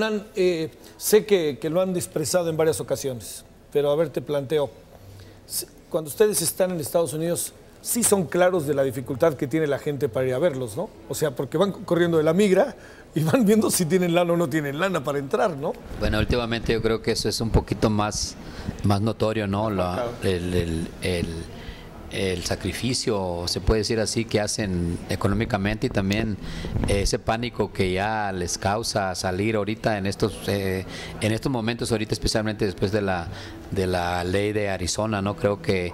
Hernán, sé que lo han expresado en varias ocasiones, pero a ver, te planteo, cuando ustedes están en Estados Unidos, sí son claros de la dificultad que tiene la gente para ir a verlos, ¿no? O sea, porque van corriendo de la migra y van viendo si tienen lana o no tienen lana para entrar, ¿no? Bueno, últimamente yo creo que eso es un poquito más notorio, ¿no? El sacrificio, se puede decir así, que hacen económicamente, y también ese pánico que ya les causa salir ahorita en estos momentos, ahorita especialmente después de la ley de Arizona, ¿no? Creo que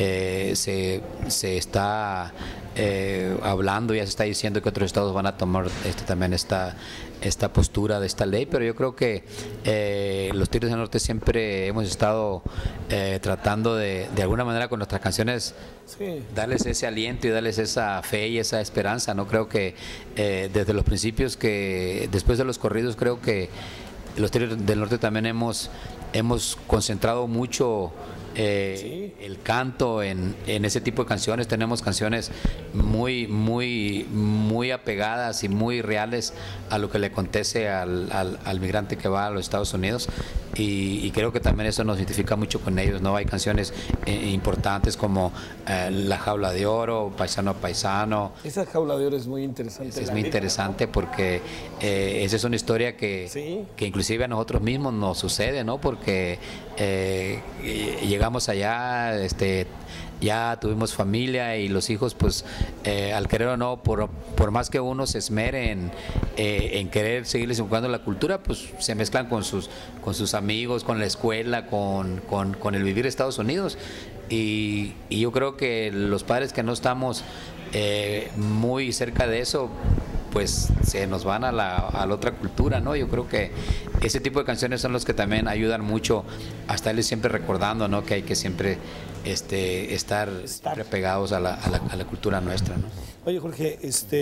se está hablando, ya se está diciendo que otros estados van a tomar también esta postura de esta ley, pero yo creo que los Tigres del Norte siempre hemos estado tratando de alguna manera con nuestras canciones, sí, darles ese aliento y darles esa fe y esa esperanza, ¿no? Creo que desde los principios, que después de los corridos, creo que los Tigres del Norte también hemos concentrado mucho sí, el canto en ese tipo de canciones. Tenemos canciones muy apegadas y muy reales a lo que le acontece al migrante que va a los Estados Unidos, y creo que también eso nos identifica mucho con ellos, ¿no? Hay canciones importantes como La Jaula de Oro, Paisano a Paisano. Esa Jaula de Oro es muy interesante. Es muy interesante, ¿no? Porque esa es una historia ¿sí? que inclusive a nosotros mismos nos sucede, ¿no? Porque llegamos allá, ya tuvimos familia, y los hijos, pues al querer o no, por más que uno se esmere en querer seguirles inculcando la cultura, pues se mezclan con sus amigos, con la escuela, con el vivir en Estados Unidos, y yo creo que los padres que no estamos muy cerca de eso, pues se nos van a la otra cultura, ¿no? Yo creo que ese tipo de canciones son los que también ayudan mucho a estarles siempre recordando, ¿no? Que hay que siempre estar siempre pegados a la cultura nuestra, ¿no? Oye, Jorge,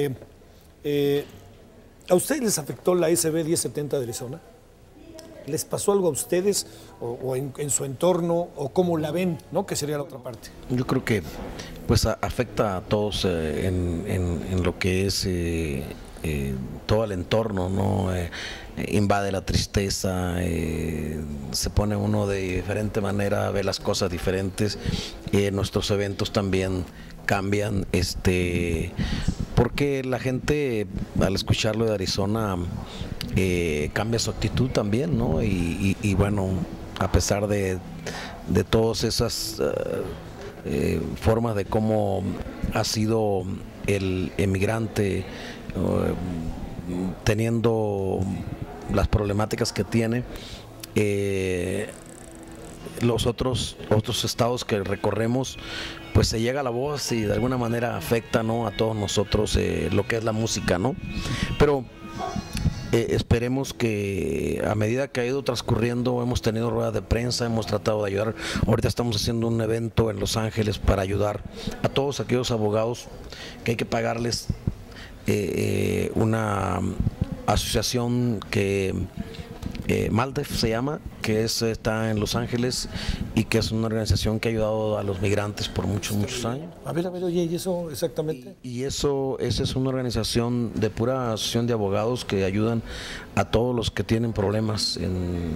¿a ustedes les afectó la SB 1070 de Arizona? ¿Les pasó algo a ustedes o en su entorno, o cómo la ven, ¿no? Que sería la otra parte. Yo creo que pues afecta a todos en lo que es todo el entorno, ¿no? Invade la tristeza, se pone uno de diferente manera, ve las cosas diferentes, nuestros eventos también cambian, porque la gente al escucharlo de Arizona cambia su actitud también, ¿no? Y bueno, a pesar de todas esas formas de cómo ha sido el emigrante teniendo las problemáticas que tiene, los otros estados que recorremos, pues se llega la voz y de alguna manera afecta, ¿no? A todos nosotros lo que es la música, ¿no? Pero esperemos que a medida que ha ido transcurriendo, hemos tenido ruedas de prensa, hemos tratado de ayudar. Ahorita estamos haciendo un evento en Los Ángeles para ayudar a todos aquellos abogados que hay que pagarles una asociación que Maldef se llama, que está en Los Ángeles, y que es una organización que ha ayudado a los migrantes por muchos años. A ver, oye, ¿y eso exactamente? Esa es una organización de pura asociación de abogados que ayudan a todos los que tienen problemas en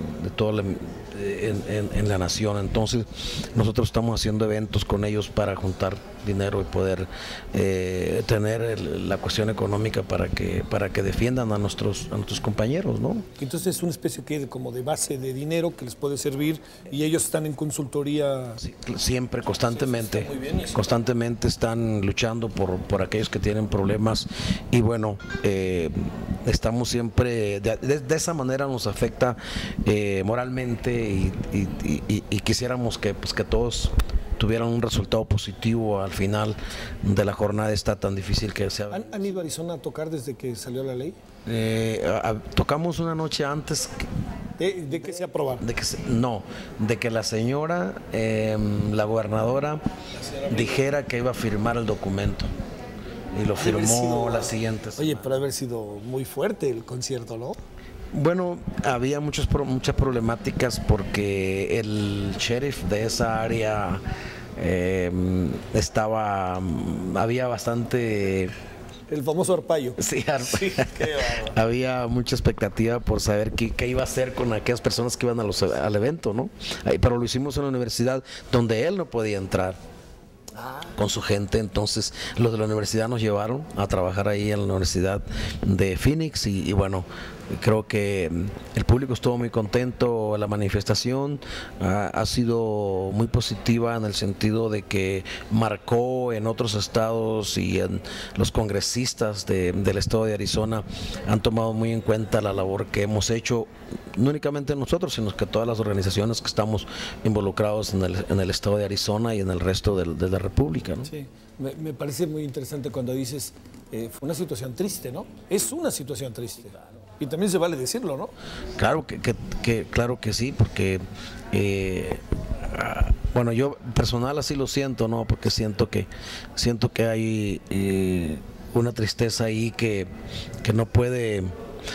la nación. Entonces nosotros estamos haciendo eventos con ellos para juntar dinero y poder tener la cuestión económica para que defiendan a nuestros compañeros, ¿no? Entonces es una especie como de base de dinero que les puede servir, y ellos están en consultoría. Sí, siempre, constantemente, constantemente están luchando por aquellos que tienen problemas, y bueno, estamos siempre, de esa manera nos afecta moralmente, y quisiéramos que todos tuvieran un resultado positivo al final de la jornada esta tan difícil que se ha... ¿Han ido a Arizona a tocar desde que salió la ley? Tocamos una noche antes. ¿De que se aprobara? De que la señora, la gobernadora, dijera que iba a firmar el documento. Y lo firmó la siguiente semana. Oye, pero haber sido muy fuerte el concierto, ¿no? Bueno, había muchas problemáticas porque el sheriff de esa área había bastante el famoso arpaio. Sí, Sí, qué bárbaro. había mucha expectativa por saber qué iba a hacer con aquellas personas que iban al evento, ¿no? Pero lo hicimos en la universidad donde él no podía entrar con su gente. Entonces los de la universidad nos llevaron a trabajar ahí en la Universidad de Phoenix y bueno, creo que el público estuvo muy contento. La manifestación ha sido muy positiva en el sentido de que marcó en otros estados, y en los congresistas del estado de Arizona han tomado muy en cuenta la labor que hemos hecho, no únicamente nosotros, sino que todas las organizaciones que estamos involucrados en el estado de Arizona y en el resto de la República, ¿no? Sí, me parece muy interesante cuando dices, fue una situación triste, ¿no? Es una situación triste. Y también se vale decirlo, ¿no? Claro claro que sí, porque bueno, yo personal así lo siento, ¿no? Porque siento que hay una tristeza ahí que no puede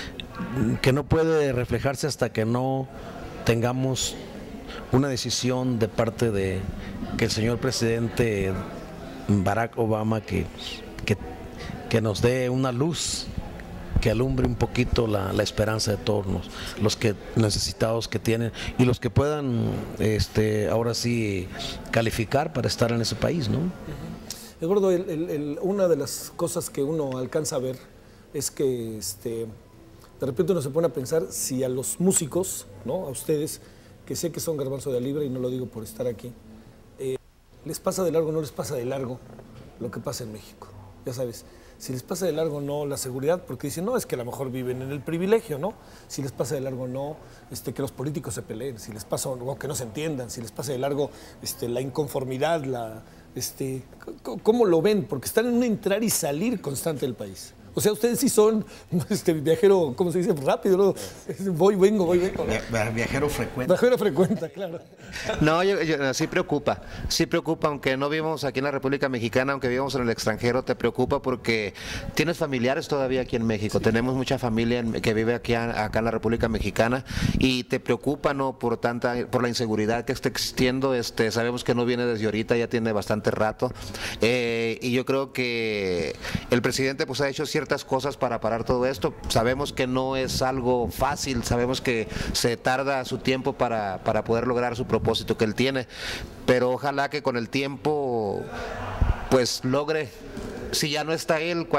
reflejarse hasta que no tengamos una decisión de parte de que el señor presidente Barack Obama que nos dé una luz que alumbre un poquito la esperanza de todos los que necesitados que tienen y los que puedan ahora sí calificar para estar en ese país, ¿no? Eduardo, una de las cosas que uno alcanza a ver es que de repente uno se pone a pensar si a los músicos, ¿no? A ustedes, que sé que son garbanzo de libra y no lo digo por estar aquí, les pasa de largo o no les pasa de largo lo que pasa en México. Ya sabes, si les pasa de largo no la seguridad, porque dicen, no, es que a lo mejor viven en el privilegio, ¿no? Si les pasa de largo no, que los políticos se peleen, si les pasa o que no se entiendan, si les pasa de largo la inconformidad, ¿cómo lo ven? Porque están en un entrar y salir constante del país. O sea, ustedes sí son viajero, ¿cómo se dice? Rápido, ¿no? Voy, vengo, ¿no? Viajero frecuente. Viajero frecuente, claro. No, sí preocupa, aunque no vivamos aquí en la República Mexicana, aunque vivamos en el extranjero, te preocupa porque tienes familiares todavía aquí en México, sí. Tenemos mucha familia que vive acá en la República Mexicana y te preocupa, ¿no? Por la inseguridad que está existiendo, sabemos que no viene desde ahorita, ya tiene bastante rato, y yo creo que el presidente pues ha hecho ciertas cosas para parar todo esto. Sabemos que no es algo fácil, sabemos que se tarda su tiempo para poder lograr su propósito que él tiene, pero ojalá que con el tiempo pues logre, si ya no está él,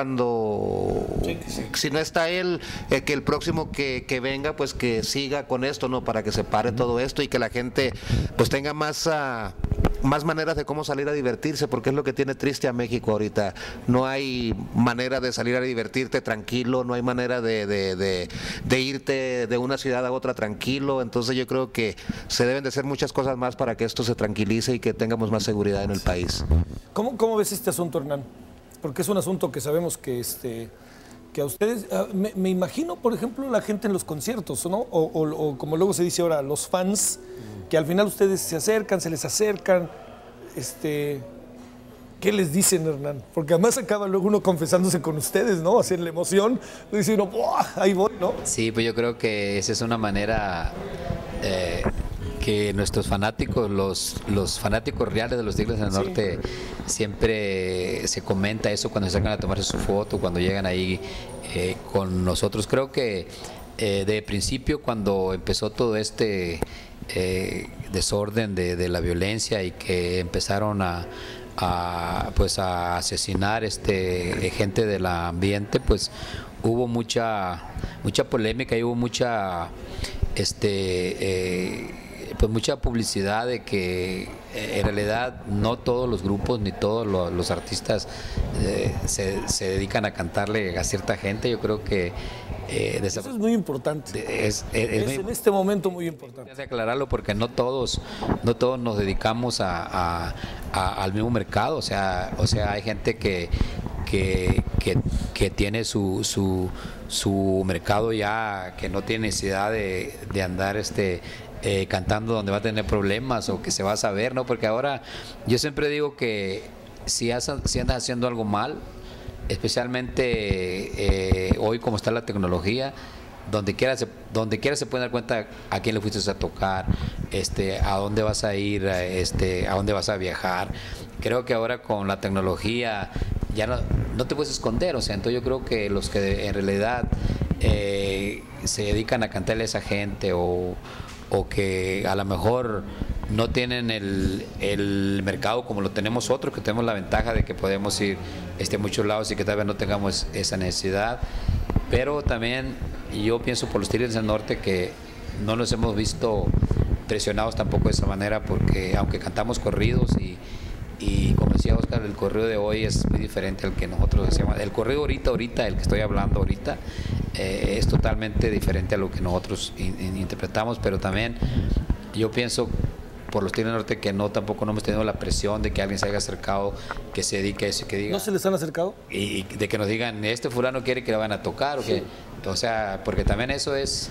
si no está él, que el próximo que venga pues que siga con esto, ¿no? Para que se pare todo esto y que la gente pues tenga más maneras de cómo salir a divertirse, porque es lo que tiene triste a México ahorita. No hay manera de salir a divertirte tranquilo, no hay manera de irte de una ciudad a otra tranquilo. Entonces yo creo que se deben de hacer muchas cosas más para que esto se tranquilice y que tengamos más seguridad en el país. ¿Cómo ves este asunto, Hernán? Porque es un asunto que sabemos que a ustedes, me imagino, por ejemplo, la gente en los conciertos, ¿no? O como luego se dice ahora, los fans, que al final ustedes se les acercan, ¿qué les dicen, Hernán? Porque además acaba luego uno confesándose con ustedes, ¿no? Hacer la emoción, dice uno, ahí voy, ¿no? Sí, pues yo creo que esa es una manera que nuestros fanáticos, los fanáticos reales de los Tigres del Norte, siempre se comenta eso cuando se sacan a tomarse su foto, cuando llegan ahí con nosotros. Creo que de principio, cuando empezó todo desorden de la violencia y que empezaron a asesinar gente del ambiente, pues hubo mucha polémica y hubo mucha mucha publicidad de que en realidad no todos los grupos ni todos los artistas se dedican a cantarle a cierta gente. Yo creo que eso es muy importante. Es en este momento muy importante. Hay que aclararlo porque no todos nos dedicamos al mismo mercado. O sea, hay gente que tiene su mercado ya, que no tiene necesidad de andar cantando donde va a tener problemas o que se va a saber, ¿no? Porque ahora yo siempre digo que si andas haciendo algo mal, especialmente hoy como está la tecnología, donde quiera se puede dar cuenta a quién le fuiste a tocar, a dónde vas a ir, a dónde vas a viajar. Creo que ahora con la tecnología ya no te puedes esconder, o sea, entonces yo creo que los que en realidad se dedican a cantarle a esa gente o que a lo mejor no tienen el mercado como lo tenemos otros, que tenemos la ventaja de que podemos ir a muchos lados y que tal vez no tengamos esa necesidad, pero también yo pienso por los Tigres del Norte que no nos hemos visto presionados tampoco de esa manera, porque aunque cantamos corridos y como decía Oscar, el corrido de hoy es muy diferente al que nosotros hacíamos. El corrido ahorita, el que estoy hablando ahorita, es totalmente diferente a lo que nosotros interpretamos, pero también yo pienso por los Tigres del Norte que tampoco no hemos tenido la presión de que alguien se haya acercado, que se dedique a eso, que diga... ¿No se les han acercado? Y de que nos digan, este fulano quiere que le van a tocar, sí. O sea, porque también eso es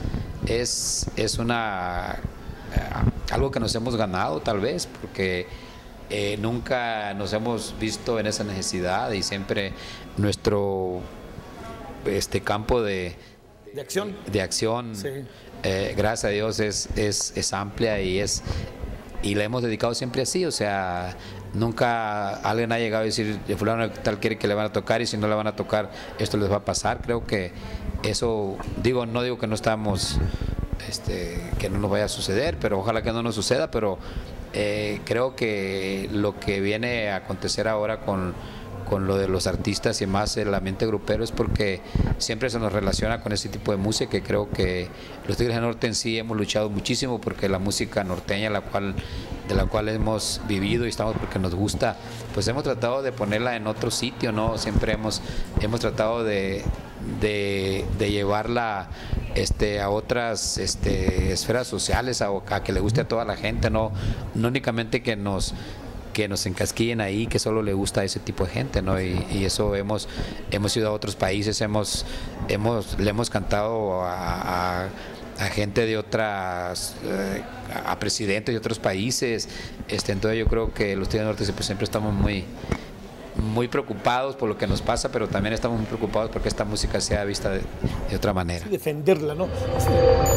algo que nos hemos ganado tal vez, porque nunca nos hemos visto en esa necesidad y siempre nuestro campo de acción sí. Gracias a Dios es amplia y la hemos dedicado siempre así, o sea, nunca alguien ha llegado a decir, de fulano tal quiere que le van a tocar y si no le van a tocar esto les va a pasar. Creo que eso, no digo que no estamos que no nos vaya a suceder, pero ojalá que no nos suceda, pero creo que lo que viene a acontecer ahora con lo de los artistas y más el ambiente grupero es porque siempre se nos relaciona con ese tipo de música, que creo que los Tigres del Norte en sí hemos luchado muchísimo porque la música norteña de la cual hemos vivido y estamos porque nos gusta, pues hemos tratado de ponerla en otro sitio, ¿no? Siempre hemos tratado de llevarla a otras esferas sociales, a que le guste a toda la gente, no únicamente que nos encasquillen ahí, que solo le gusta a ese tipo de gente, ¿no? Y eso hemos ido a otros países, le hemos cantado a gente de otras, a presidentes de otros países, entonces yo creo que los Tigres del Norte siempre estamos muy preocupados por lo que nos pasa, pero también estamos muy preocupados porque esta música sea vista de otra manera. Sí, defenderla, ¿no?